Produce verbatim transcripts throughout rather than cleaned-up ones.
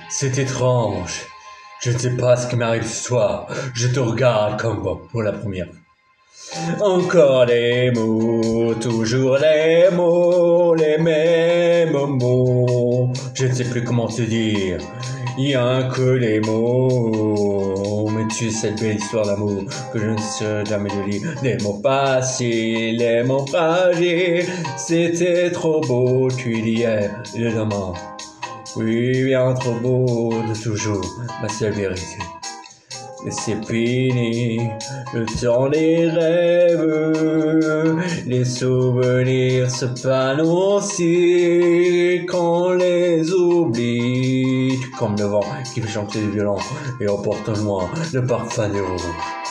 C'est étrange. Je ne sais pas ce qui m'arrive ce soir. Je te regarde comme pour la première fois. Encore des mots, toujours les mots, les mêmes mots. Je ne sais plus comment te dire, il n'y a que les mots. Mais tu es cette belle histoire d'amour que je ne sais jamais de lire. Les mots faciles, les mots fragiles, c'était trop beau, tu d'hier et de demain. Oui, bien trop beau de toujours, ma seule vérité. Mais c'est fini, le temps des rêves, les souvenirs se fanent aussi quand on les oublie. Comme le vent qui fait chanter du violon et emporte loin le parfum des roses.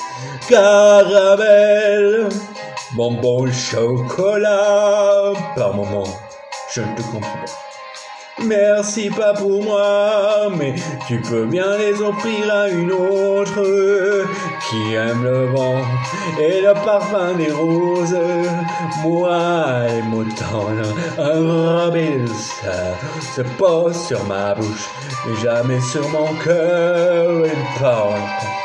Caramel, bonbon, chocolat, par moments, je ne te comprends pas. Merci pas pour moi, mais tu peux bien les offrir à une autre qui aime le vent et le parfum des roses. Moi, les mots tendres, un robe de douceur se pose sur ma bouche, mais jamais sur mon cœur. Une parole,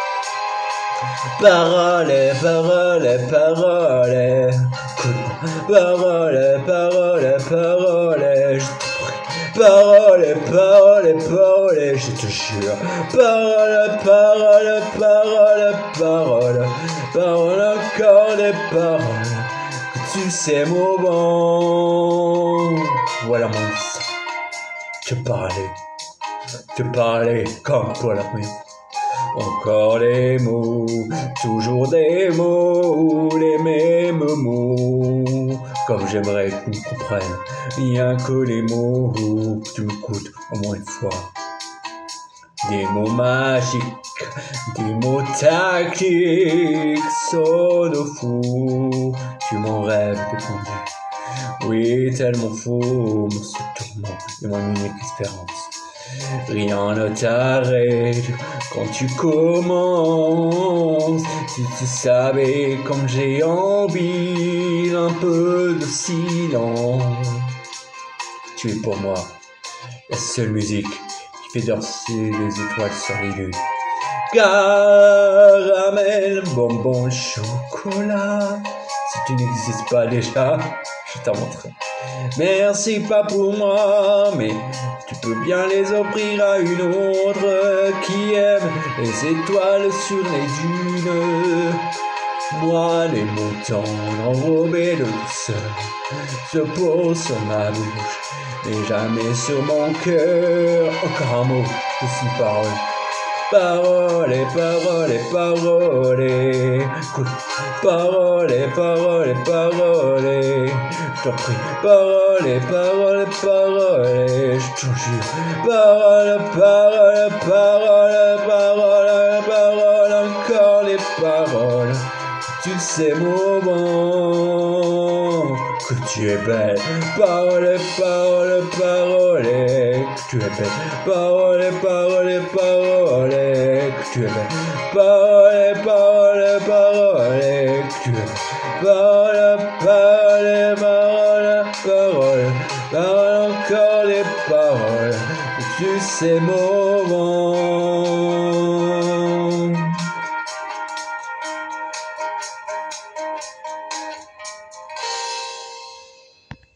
parole, parole, parole, parole, parole, parole. Parole, parole, parole, je te jure. Parole, parole, parole, parole, parole, encore des paroles que tu sais mouvant. Voilà mon sang. Te parler, te parler comme pour la première fois. Encore des mots, toujours des mots, les mêmes mots. Comme j'aimerais que tu me comprennes, rien que les mots, que tu m'écoutes au moins une fois. Des mots magiques, des mots tactiques, sonne fou. Tu m'en rêves défendu. Oui, tellement fou, mon seul tourment et mon unique espérance. Rien ne t'arrête quand tu commences. Si tu savais comme j'ai envie d'un peu de silence. Tu es pour moi la seule musique qui fait danser les étoiles sur les lunes. Caramel, bonbon, chocolat. Si tu n'existes pas déjà, je t'en montrerai. Merci pas pour moi, mais tu peux bien les offrir à une autre qui aime les étoiles sur les dunes. Moi, les mots tendres enrobés de douceur se posent sur ma bouche, mais jamais sur mon cœur. Encore un mot, juste une parole. Parole, parole, parole, écoute. Parole, parole, parole, je t'en prie. Parole, parole, parole, je t'en jure. Parole, parole, parole, parole, parole, encore les paroles. Tu sais moment que tu es belle. Parole, parole, parole, que tu es belle. Parole, parole, parole, que tu es belle. Parole, parole, parole, que tu es belle. Parole, parole, parole, parole, parole, encore les paroles. Tu sais moment.